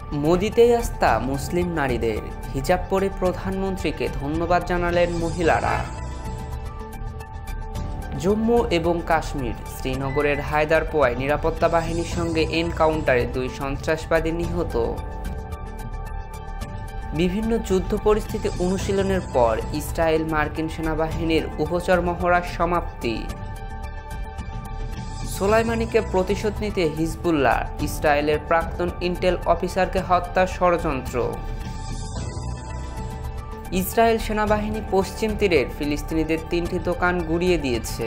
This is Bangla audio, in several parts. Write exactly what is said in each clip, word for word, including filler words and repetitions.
মোদিতেই আস্থা মুসলিম নারীদের, হিজাব পরে প্রধানমন্ত্রীকে ধন্যবাদ জানালেন মহিলারা। জম্মু এবং কাশ্মীর শ্রীনগরের হায়দারপোয়ায় নিরাপত্তা বাহিনীর সঙ্গে এনকাউন্টারে দুই সন্ত্রাসবাদী নিহত। বিভিন্ন যুদ্ধ পরিস্থিতি অনুশীলনের পর ইসরায়েল মার্কিন সেনাবাহিনীর উভচর মহড়ার সমাপ্তি। সোলাইমানিকে প্রতিশোধ নিতে হিজবুল্লাহ, ইসরায়েলের প্রাক্তন ইন্টেল অফিসারকে হত্যার ষড়যন্ত্র। ইসরায়েল সেনাবাহিনী পশ্চিম তীরের ফিলিস্তিনিদের তিনটি দোকান গুঁড়িয়ে দিয়েছে।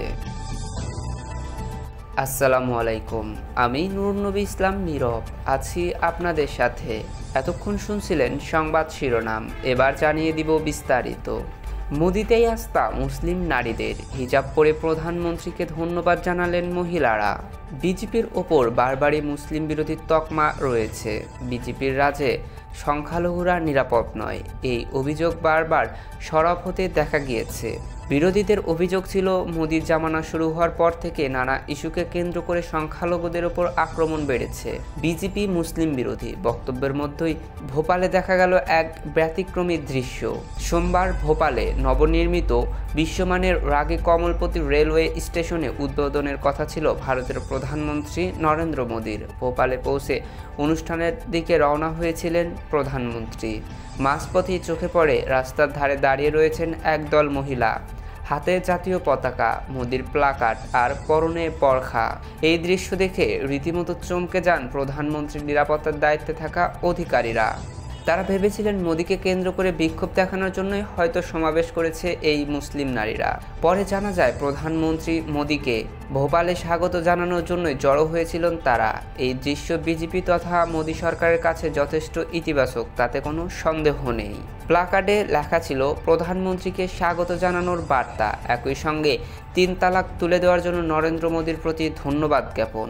আসসালামু আলাইকুম, আমি নূর নবী ইসলাম নীরব আছি আপনাদের সাথে। এতক্ষণ শুনছিলেন সংবাদ শিরোনাম, এবার জানিয়ে দিব বিস্তারিত। মোদিতেই আস্থা মুসলিম নারীদের, হিজাব পরে প্রধানমন্ত্রীকে ধন্যবাদ জানালেন মহিলারা। বিজেপির ওপর বারবারই মুসলিম বিরোধী তকমা রয়েছে। বিজেপির রাজে সংখ্যালঘুরা নিরাপদ নয়, এই অভিযোগ বারবার সরব হতে দেখা গিয়েছে। বিরোধীদের অভিযোগ ছিল, মোদির জামানা শুরু হওয়ার পর থেকে নানা ইস্যুকে কেন্দ্র করে সংখ্যালঘুদের ওপর আক্রমণ বেড়েছে। বিজেপি মুসলিম বিরোধী বক্তব্যের মধ্যেই ভোপালে দেখা গেল এক ব্যতিক্রমী দৃশ্য। সোমবার ভোপালে নবনির্মিত বিশ্বমানের রাগে কমলপতি রেলওয়ে স্টেশনে উদ্বোধনের কথা ছিল ভারতের প্রধানমন্ত্রী নরেন্দ্র মোদির। ভোপালে পৌঁছে অনুষ্ঠানের দিকে রওনা হয়েছিলেন প্রধানমন্ত্রী। মাঝপথেই চোখে পড়ে রাস্তার ধারে দাঁড়িয়ে রয়েছেন একদল মহিলা, হাতে জাতীয় পতাকা, মোদির প্লাকার্ড আর পরনে পরখা। এই দৃশ্য দেখে রীতিমতো চমকে যান প্রধানমন্ত্রীর নিরাপত্তার দায়িত্বে থাকা অধিকারীরা। তারা ভেবেছিলেন মোদিকে কেন্দ্র করে বিক্ষোভ দেখানোর জন্যই হয়তো সমাবেশ করেছে এই মুসলিম নারীরা। পরে জানা যায় প্রধানমন্ত্রী মোদিকে ভোপালে স্বাগত জানানোর জন্যই জড়ো হয়েছিলেন তারা। এই দৃশ্য বিজেপি তথা মোদি সরকারের কাছে যথেষ্ট ইতিবাচক, তাতে কোনো সন্দেহ নেই। প্লাকার্ডে লেখা ছিল প্রধানমন্ত্রীকে স্বাগত জানানোর বার্তা, একই সঙ্গে তিন তালাক তুলে দেওয়ার জন্য নরেন্দ্র মোদির প্রতি ধন্যবাদ জ্ঞাপন।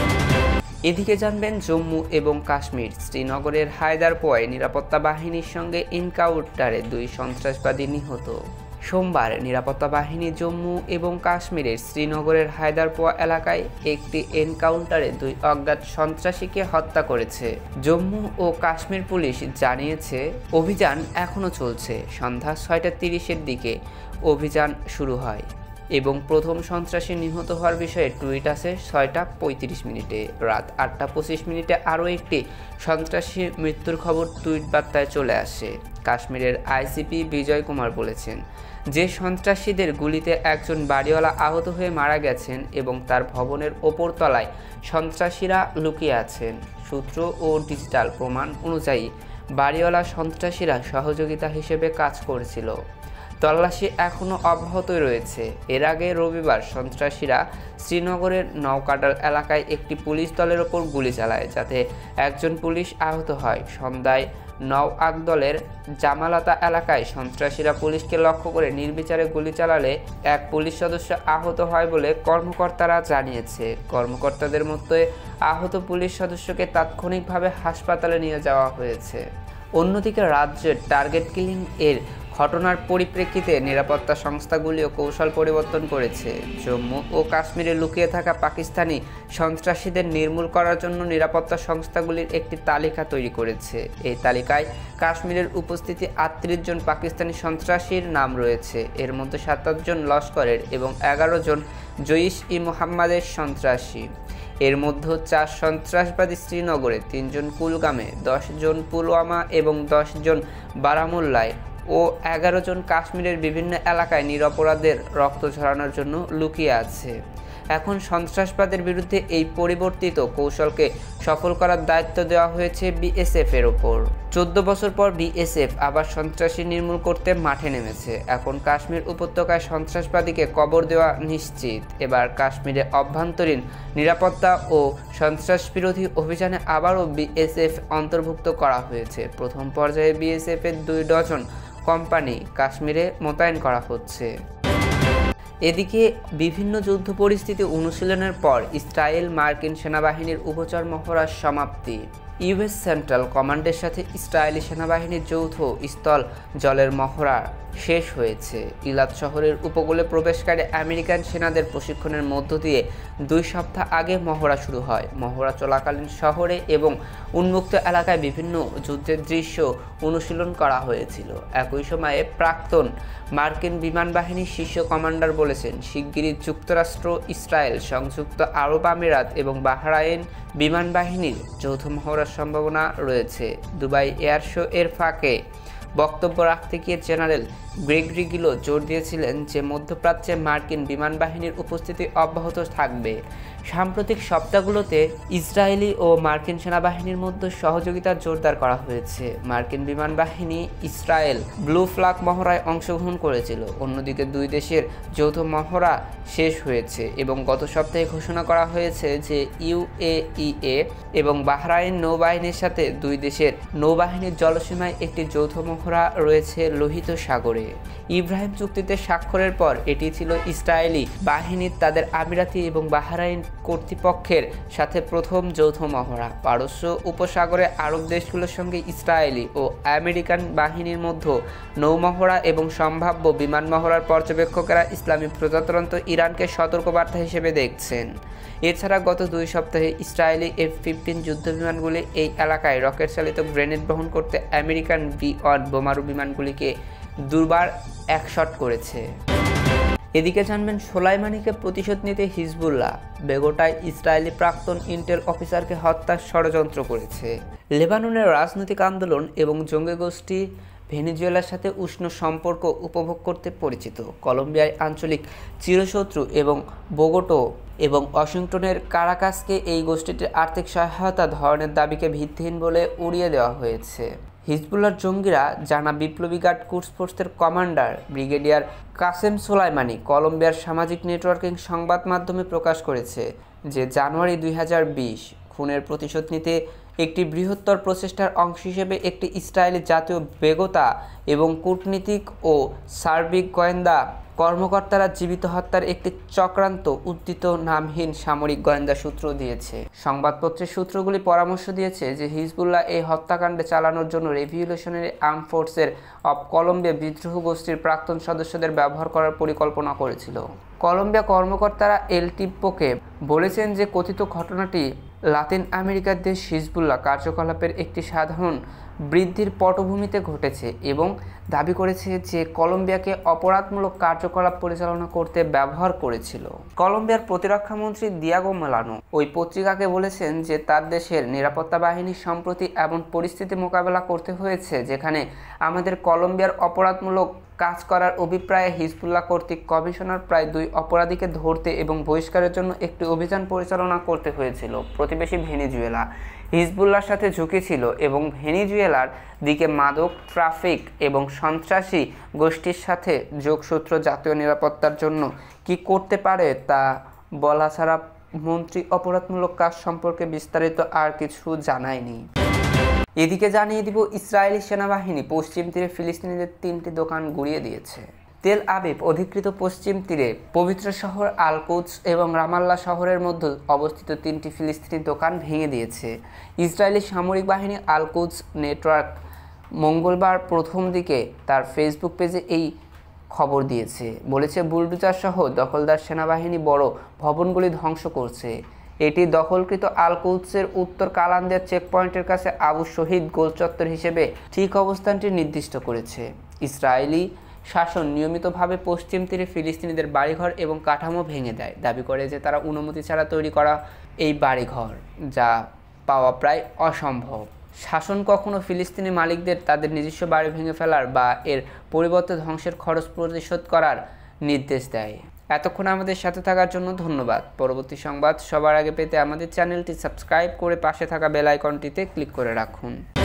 এদিকে জানবেন জম্মু এবং কাশ্মীর শ্রীনগরের হায়দারপোয়ায় নিরাপত্তা বাহিনীর সঙ্গে এনকাউন্টারে দুই সন্ত্রাসবাদী নিহত। সোমবার নিরাপত্তা বাহিনী জম্মু এবং কাশ্মীরের শ্রীনগরের হায়দারপোয়া এলাকায় একটি এনকাউন্টারে দুই অজ্ঞাত সন্ত্রাসীকে হত্যা করেছে। জম্মু ও কাশ্মীর পুলিশ জানিয়েছে, অভিযান এখনও চলছে। সন্ধ্যা ছয়টা তিরিশের দিকে অভিযান শুরু হয় এবং প্রথম সন্ত্রাসী নিহত হওয়ার বিষয়ে টুইট আসে ছয়টা পঁয়ত্রিশ মিনিটে। রাত আটটা পঁচিশ মিনিটে আরও একটি সন্ত্রাসীর মৃত্যুর খবর টুইট বার্তায় চলে আসে। কাশ্মীরের আইসিপি বিজয় কুমার বলেছেন যে সন্ত্রাসীদের গুলিতে একজন বাড়িওয়ালা আহত হয়ে মারা গেছেন এবং তার ভবনের ওপর তলায় সন্ত্রাসীরা লুকিয়ে আছেন। সূত্র ও ডিজিটাল প্রমাণ অনুযায়ী বাড়িওয়ালা সন্ত্রাসীরা সহযোগিতা হিসেবে কাজ করেছিল। তল্লাশি এখনও অব্যাহতই রয়েছে। এর আগে রবিবার সন্ত্রাসীরা শ্রীনগরের নওকাডাল এলাকায় একটি পুলিশ দলের ওপর গুলি চালায়, যাতে একজন পুলিশ আহত হয়। সন্ধ্যায় নও আকদলের জামালাতা এলাকায় সন্ত্রাসীরা পুলিশকে লক্ষ্য করে নির্বিচারে গুলি চালালে এক পুলিশ সদস্য আহত হয় বলে কর্মকর্তারা জানিয়েছে। কর্মকর্তাদের মধ্যে আহত পুলিশ সদস্যকে তাৎক্ষণিকভাবে হাসপাতালে নিয়ে যাওয়া হয়েছে। অন্যদিকে রাজ্যের টার্গেট কিলিং এর ঘটনার পরিপ্রেক্ষিতে নিরাপত্তা সংস্থাগুলিও কৌশল পরিবর্তন করেছে। জম্মু ও কাশ্মীরে লুকিয়ে থাকা পাকিস্তানি সন্ত্রাসীদের নির্মূল করার জন্য নিরাপত্তা সংস্থাগুলির একটি তালিকা তৈরি করেছে। এই তালিকায় কাশ্মীরের উপস্থিতি আটত্রিশ জন পাকিস্তানি সন্ত্রাসীর নাম রয়েছে। এর মধ্যে সাতাশ জন লস্করের এবং এগারো জন জইশ ই মোহাম্মদের সন্ত্রাসী। এর মধ্যে চার সন্ত্রাসবাদী শ্রীনগরে, তিনজন কুলগামে, দশ জন পুলওয়ামা এবং দশ জন বারামুল্লায় ও এগারো জন কাশ্মীরের বিভিন্ন এলাকায় নিরপরাধের রক্ত ঝরানোর জন্য লুকিয়ে আছে। এখন সন্ত্রাসবাদের বিরুদ্ধে এই পরিবর্তিত কৌশলকে সফল করার দায়িত্ব দেওয়া হয়েছে বিএসএফ এর ওপর। চোদ্দ বছর পর বিএসএফ আবার সন্ত্রাসী নির্মূল করতে মাঠে নেমেছে। এখন কাশ্মীর উপত্যকায় সন্ত্রাসবাদীকে কবর দেওয়া নিশ্চিত। এবার কাশ্মীরে অভ্যন্তরীণ নিরাপত্তা ও সন্ত্রাস বিরোধী অভিযানে আবারও বিএসএফ অন্তর্ভুক্ত করা হয়েছে। প্রথম পর্যায়ে বিএসএফ এর দুই ডজন কোম্পানি কাশ্মীরে মোতায়েন করা হচ্ছে। এদিকে বিভিন্ন যুদ্ধ পরিস্থিতি অনুশীলনের পর ইসরায়েল মার্কিন সেনাবাহিনীর উভচর মহড়ার সমাপ্তি। ইউএস সেন্ট্রাল কমান্ডের সাথে ইসরায়েলি সেনাবাহিনীর যৌথ স্থল জলের মহড়া শেষ হয়েছে। ইলাদ শহরের উপকূলে প্রবেশকারী আমেরিকান সেনাদের প্রশিক্ষণের মধ্য দিয়ে দুই সপ্তাহ আগে মহড়া শুরু হয়। মহড়া চলাকালীন শহরে এবং উন্মুক্ত এলাকায় বিভিন্ন যুদ্ধের দৃশ্য অনুশীলন করা হয়েছিল। একই সময়ে প্রাক্তন মার্কিন বিমান বাহিনীর শীর্ষ কমান্ডার বলেছেন, শিগগিরই যুক্তরাষ্ট্র, ইসরায়েল, সংযুক্ত আরব আমিরাত এবং বাহরাইন বিমান বাহিনীর যৌথ মহড়ার সম্ভাবনা রয়েছে। দুবাই এয়ার শো এর ফাঁকে বক্তব্য রাখতে গিয়ে জেনারেল গ্রেগরি গিলো জোর দিয়েছিলেন যে মধ্যপ্রাচ্যে মার্কিন বিমান বাহিনীর উপস্থিতি অব্যাহত থাকবে। সাম্প্রতিক সপ্তাহগুলোতে ইসরায়েলি ও মার্কিন সেনাবাহিনীর মধ্যে সহযোগিতা জোরদার করা হয়েছে। মার্কিন বিমান বাহিনী ইসরায়েল ব্লু ফ্ল্যাগ মহড়ায় অংশগ্রহণ করেছিল। অন্যদিকে দুই দেশের যৌথ মহড়া শেষ হয়েছে এবং গত সপ্তাহে ঘোষণা করা হয়েছে যে ইউএইএ এবং বাহরাইন নৌবাহিনীর সাথে দুই দেশের নৌবাহিনীর জলসীমায় একটি যৌথ মহড়া রয়েছে লোহিত সাগরে। ইব্রাহিম চুক্তিতে স্বাক্ষরের পর এটি ছিল ইসরায়েলি বাহিনীর তাদের আমিরাতি এবং বাহরাইন কর্তৃপক্ষের সাথে প্রথম যৌথ মহড়া। পারস্য উপসাগরে আরব দেশগুলোর সঙ্গে ইসরায়েলি ও আমেরিকান বাহিনীর মধ্যে নৌমহড়া এবং সম্ভাব্য বিমান মহড়ার পর্যবেক্ষকেরা ইসলামী প্রজাতন্ত্র ইরানকে সতর্কবার্তা হিসেবে দেখছেন। এছাড়া গত দুই সপ্তাহে ইসরায়েলি এফ ফিফটিন যুদ্ধবিমানগুলি এই এলাকায় রকেট চালিত গ্রেনেড বহন করতে আমেরিকান বি ওয়ান বোমারু বিমানগুলিকে দুবার একশট করেছে। এদিকে জানবেন, সোলাইমানিকে প্রতিশোধ নিতে হিজবুল্লাহ বেগোটায় ইসরায়েলি প্রাক্তন ইন্টেল অফিসারকে হত্যার ষড়যন্ত্র করেছে। লেবাননের রাজনৈতিক আন্দোলন এবং জঙ্গি গোষ্ঠী ভেনেজুয়েলার সাথে উষ্ণ সম্পর্ক উপভোগ করতে পরিচিত কলম্বিয়ার আঞ্চলিক চিরশত্রু এবং বোগোটো এবং ওয়াশিংটনের কারাকাসকে এই গোষ্ঠীটির আর্থিক সহায়তা ধরনের দাবিকে ভিত্তিহীন বলে উড়িয়ে দেওয়া হয়েছে। হিজবুল্লাহর জঙ্গিরা জানা বিপ্লবী গার্ড কুডস ফোর্সের কমান্ডার ব্রিগেডিয়ার কাসেম সোলাইমানি কলম্বিয়ার সামাজিক নেটওয়ার্কিং সংবাদ মাধ্যমে প্রকাশ করেছে যে জানুয়ারি দুই হাজার বিশ খুনের প্রতিশোধ নিতে একটি বৃহত্তর প্রচেষ্টার অংশ হিসেবে একটি ইসরায়েলি জাতীয় বেগোতা এবং কূটনীতিক ও সার্বিক গোয়েন্দা কর্মকর্তারা জীবিত হত্যার একটি চক্রান্ত উদ্ধৃত নামহীন সামরিক গোয়েন্দা সূত্র দিয়েছে। সংবাদপত্রের সূত্রগুলি পরামর্শ দিয়েছে যে হিজবুল্লাহ এই হত্যাকাণ্ডে চালানোর জন্য রেভলিউশনারি আর্ম ফোর্সের অব কলম্বিয়া বিদ্রোহ গোষ্ঠীর প্রাক্তন সদস্যদের ব্যবহার করার পরিকল্পনা করেছিল। কলম্বিয়া কর্মকর্তারা এল টিপ্পোকে বলেছেন যে কথিত ঘটনাটি লাতিন আমেরিকার দেশ হিজবুল্লাহ কার্যকলাপের একটি সাধারণ বৃদ্ধির পটভূমিতে ঘটেছে এবং দাবি করেছে যে কলম্বিয়াকে অপরাধমূলক কার্যকলাপ পরিচালনা করতে ব্যবহার করেছিল। কলম্বিয়ার প্রতিরক্ষামন্ত্রী দিয়াগো মেলানো ওই পত্রিকাকে বলেছেন যে তার দেশের নিরাপত্তা বাহিনী সম্প্রতি এমন পরিস্থিতি মোকাবেলা করতে হয়েছে যেখানে আমাদের কলম্বিয়ার অপরাধমূলক কাজ করার অভিপ্রায়ে হিজবুল্লাহ কর্তৃক কমিশনার প্রায় দুই অপরাধীকে ধরতে এবং বহিষ্কারের জন্য একটি অভিযান পরিচালনা করতে হয়েছিল। প্রতিবেশী ভেনেজুয়েলা হিজবুল্লাহর সাথে ঝুঁকি ছিল এবং ভেনেজুয়েলার দিকে মাদক ট্রাফিক এবং সন্ত্রাসী গোষ্ঠীর সাথে যোগসূত্র জাতীয় নিরাপত্তার জন্য কি করতে পারে তা বলা ছাড়া মন্ত্রী অপরাধমূলক কাজ সম্পর্কে বিস্তারিত আর কিছু জানায়নি। এদিকে জানিয়ে দিব, ইসরায়েলি সেনাবাহিনী পশ্চিম তীরে ফিলিস্তিনিদের তিনটি দোকান গুঁড়িয়ে দিয়েছে। তেল আবিব অধিকৃত পশ্চিম তীরে পবিত্র শহর আল কুদস এবং রামাল্লা শহরের মধ্যে অবস্থিত তিনটি ফিলিস্তিনি দোকান ভেঙে দিয়েছে। ইসরায়েলি সামরিক বাহিনী আল কুদস নেটওয়ার্ক মঙ্গলবার প্রথম দিকে তার ফেসবুক পেজে এই খবর দিয়েছে। বলেছে, বুলডোজার সহ দখলদার সেনাবাহিনী বড় ভবনগুলি ধ্বংস করছে। এটি দখলকৃত আল কুদসের উত্তর কালান্দিয়া চেকপয়েন্টের কাছে আবু শহীদ গোল চত্বর হিসেবে ঠিক অবস্থানটি নির্দিষ্ট করেছে। ইসরায়েলি শাসন নিয়মিতভাবে পশ্চিম তীরে ফিলিস্তিনিদের বাড়িঘর এবং কাঠামো ভেঙে দেয়, দাবি করে যে তারা অনুমতি ছাড়া তৈরি করা এই বাড়িঘর, যা পাওয়া প্রায় অসম্ভব। শাসন কখনো ফিলিস্তিনি মালিকদের তাদের নিজস্ব বাড়ি ভেঙে ফেলার বা এর পরিবর্তে ধ্বংসের খরচ পরিশোধ করার নির্দেশ দেয়। এতক্ষণ আমাদের সাথে থাকার জন্য ধন্যবাদ। পরবর্তী সংবাদ সবার আগে পেতে আমাদের চ্যানেলটি সাবস্ক্রাইব করে পাশে থাকা বেল আইকনটিতে ক্লিক করে রাখুন।